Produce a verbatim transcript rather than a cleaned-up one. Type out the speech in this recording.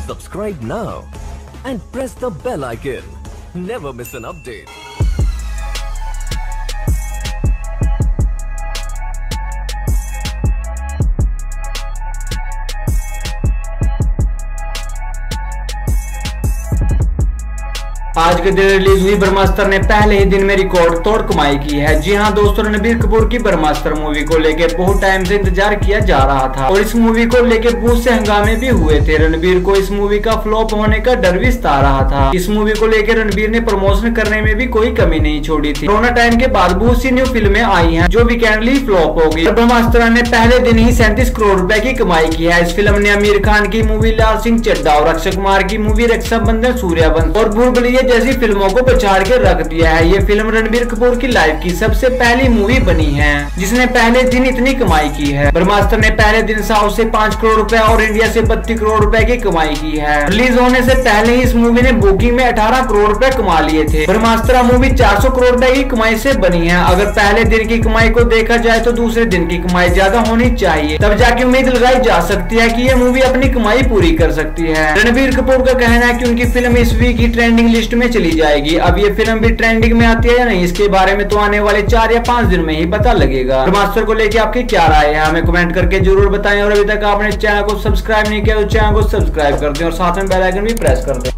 Subscribe now and press the bell icon. Never miss an update. आज के दिन release हुई ब्रह्मास्त्र ने पहले ही दिन में रिकॉर्ड तोड़ कमाई की है। जी हां दोस्तों, रणबीर कपूर की ब्रह्मास्त्र मूवी को लेकर बहुत टाइम से इंतजार किया जा रहा था और इस मूवी को लेकर बहुत से हंगामे भी हुए थे। रणबीर को इस मूवी का फ्लॉप होने का डर भी सता रहा था। इस मूवी को लेकर रणबीर ने प्रमोशन करने में भी कोई कमी नहीं छोड़ी थी। कोरोना टाइम के बाद बहुत सी न्यू फिल्में आई हैं जो वीकेंडली फ्लॉप हो गई। ब्रह्मास्त्र ने पहले दिन ही सैंतीस करोड़ रुपए की कमाई की है। इस फिल्म ने आमिर खान की मूवी लाल सिंह चड्ढा और अक्षय कुमार की मूवी रक्षाबंधन सूर्यवंश और भूल भुलैया जैसी फिल्मों को पछाड़ के रख दिया है। ये फिल्म रणबीर कपूर की लाइफ की सबसे पहली मूवी बनी है जिसने पहले दिन इतनी कमाई की है। ब्रह्मास्त्र ने पहले दिन साउथ से पाँच करोड़ रुपए और इंडिया से बत्तीस करोड़ रुपए की कमाई की है। रिलीज होने से पहले ही इस मूवी ने बुकिंग में अठारह करोड़ रुपए कमा लिए थे। ब्रह्मास्त्र मूवी चार सौ करोड़ रुपए की कमाई से बनी है। अगर पहले दिन की कमाई को देखा जाए तो दूसरे दिन की कमाई ज्यादा होनी चाहिए, तब जाके उम्मीद लगाई जा सकती है कि ये मूवी अपनी कमाई पूरी कर सकती है। रणबीर कपूर का कहना है कि उनकी फिल्म इस वीक की ट्रेंडिंग लिस्ट में चली जाएगी। अब ये फिल्म भी ट्रेंडिंग में आती है या नहीं, इसके बारे में तो आने वाले चार या पांच दिन में ही पता लगेगा। ब्रह्मास्त्र को लेके आपकी क्या राय है हमें कमेंट करके जरूर बताएं और अभी तक आपने चैनल को सब्सक्राइब नहीं किया तो चैनल को सब्सक्राइब कर दें और साथ में बेल आइकन भी प्रेस कर दें।